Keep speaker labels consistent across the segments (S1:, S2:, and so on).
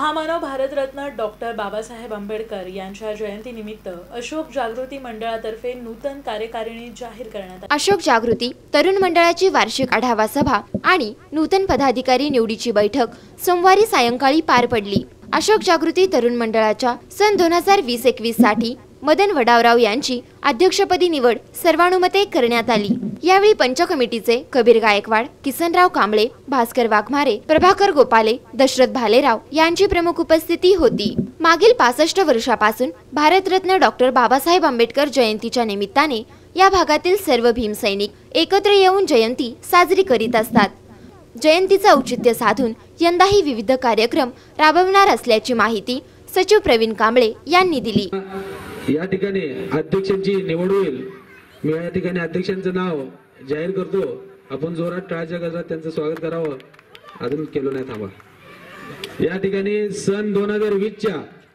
S1: महामानव भारतरत्न डॉक्टर बाबासाहेब आंबेडकर यांच्या जयंतीनिमित्त अशोक जागृती मंडळातर्फे नूतन कार्यकारिणी जाहीर करण्यात आली।
S2: अशोक जागृती तरुण मंडळाची वार्षिक आढावा सभा आणि नूतन पदाधिकारी निवडीची बैठक सोमवारी सायंकाळी पार पडली। अशोक जागृती तरुण मंडळाच्या सन 2020-21 साठी मदन वडावराव यांची अध्यक्षपदी निवड सर्वानुमते करण्यात आली। यावेळी पंच कमिटीचे कबीर गायकवाड, किसनराव कांबळे, भास्कर वाघमारे, प्रभाकर गोपाले, दशरथ भालेराव यांची प्रमुख उपस्थिती होती। मागील 65 वर्षापासून भारतरत्न डॉक्टर बाबासाहेब आंबेडकर जयंतीच्या निमित्ताने या भागातील सर्व भीमसैनिक एकत्र येऊन जयंती साजरी करीत असतात। जयंतीचे औचित्य साधून यंदाही विविध कार्यक्रम राबवणार असल्याची माहिती सचिव प्रवीण कांबळे यांनी दिली।
S3: या ठिकाणी अध्यक्षांची निवड होईल। मी या ठिकाणी अध्यक्षांचं नाव जाहीर करतो। आपण जोरात टाळ्याच्या गजरात त्यांचं स्वागत करावं। अजून केलं नाही, थांबा। या ठिकाणी सन 2020च्या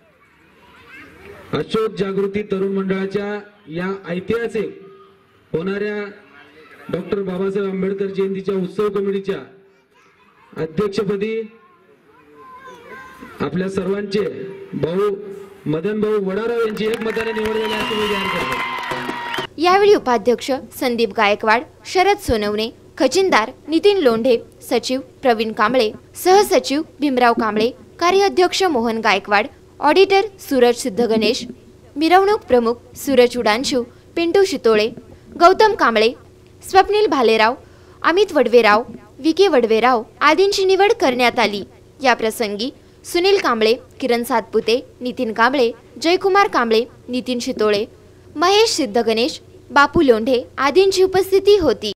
S3: अशोक जागृती तरुण मंडळाच्या या ऐतिहासिक होणाऱ्या डॉक्टर बाबासाहेब आंबेडकर जयंतीच्या उत्सव कमिटीच्या अध्यक्षपदी आपल्या सर्वांचे भाऊ मदन भाऊ वडाराव यांची एक मताने निवड झाली असे मी जाहीर करतो।
S2: यावेळी उपाध्यक्ष संदीप गायकवाड, शरद सोनवणे, खजिनदार नितीन लोंढे, सचिव प्रवीण कांबळे, सहसचिव भीमराव कांबळे, कार्याध्यक्ष मोहन गायकवाड, ऑडिटर सूरज सिद्धगणेश, मिरवणूक प्रमुख सूरज उडांशू, पिंटू शितोळे, गौतम कांबळे, स्वप्नील भालेराव, अमित वडवेराव, विके वडवेराव आदींची निवड करण्यात आली। या प्रसंगी सुनील कांबळे, किरण सातपुते, नितीन कांबळे, जयकुमार कांबळे, नितीन शितोळे, महेश सिद्धगणेश, बापू लोंढे आदींची उपस्थिती होती।